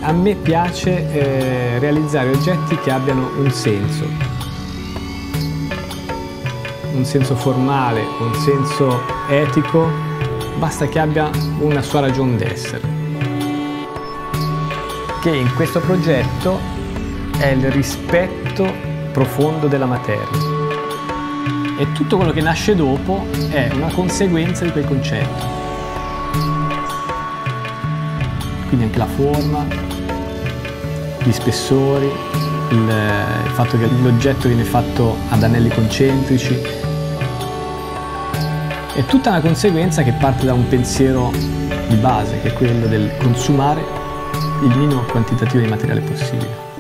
A me piace realizzare oggetti che abbiano un senso formale, un senso etico, basta che abbia una sua ragion d'essere. Che in questo progetto è il rispetto profondo della materia. E tutto quello che nasce dopo è una conseguenza di quel concetto. Quindi anche la forma, gli spessori, il fatto che l'oggetto viene fatto ad anelli concentrici. È tutta una conseguenza che parte da un pensiero di base, che è quello del consumare il minimo quantitativo di materiale possibile.